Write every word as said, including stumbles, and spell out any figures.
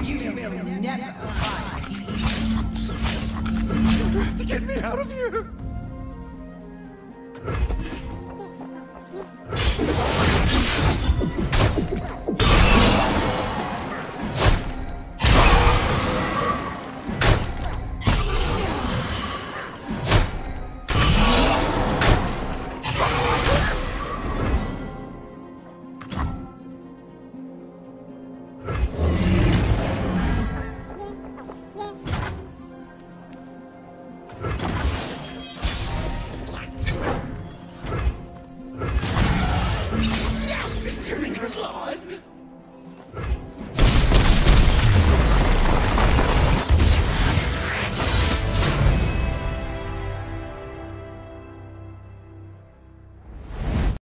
You will never fight. You have to get me out of here! Returning her claws!